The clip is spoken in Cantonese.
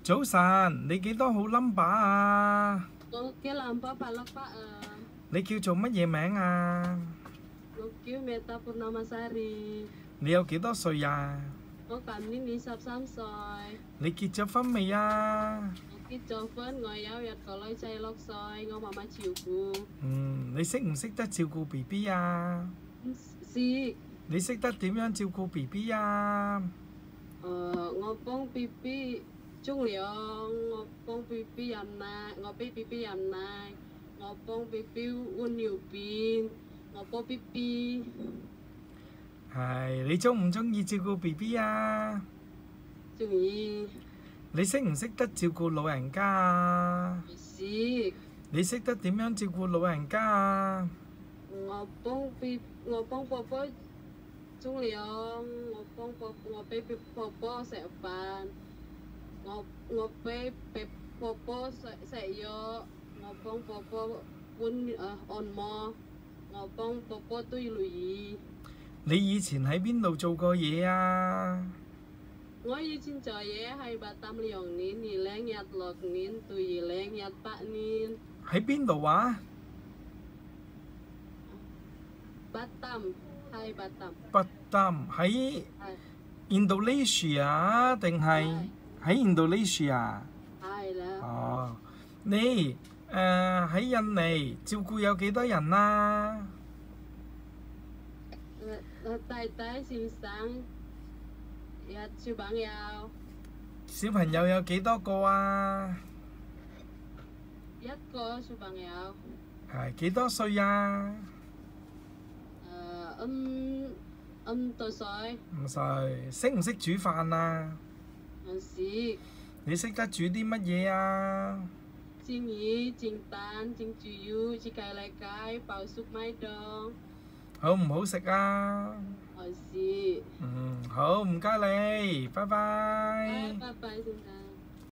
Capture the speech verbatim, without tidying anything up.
早晨，你幾多號 number 啊？ 我叫number八六八啊。 你叫做乜嘢名啊？ 我叫 Meta Purnamasari。 你有幾多歲啊？ 我今年二十三歲。 你結咗婚未啊？ 我結咗婚，我有一個女仔六歲，我媽媽照顧。 嗯，你識唔識得照顧 B B 啊？ 識。 你識得點樣照顧 B B 啊？ 誒、呃，我幫 B B 沖涼，我幫 B B 飲奶，我俾 B B 飲奶，我幫 B B 換尿片，我幫 B B。 係，你中唔中意照顧 B B 啊？ 中意。 你識唔識得照顧老人家啊？ 識。 你識得點樣照顧老人家啊？ 我幫 B， 我幫婆婆沖涼，我幫婆我俾婆婆食飯，我我俾俾婆婆食食藥，我幫婆婆換誒按摩，我幫婆婆堆輪椅。 你以前喺邊度做過嘢啊？ 我以前做嘢喺巴淡兩年，二零一六年到二零一八年。 喺邊度啊？ 巴淡，喺巴淡。 巴淡喺 Indonesia 定係喺 Indonesia？係啦。 哦，你誒喺印尼照顧有幾多人啊？ 太太先生，有小朋友。 小朋友有幾多個啊？ 一個小朋友。 係幾多歲啊？ 誒，五五多歲。 五歲，識唔識煮飯啊？ 唔識。 你識得煮啲乜嘢啊？ 煎魚、煎蛋、煎豬肉、煎雞肋雞、爆粟米凍。 好唔好食啊？ 好食。 嗯，好，唔該你，拜拜。 拜拜，先生。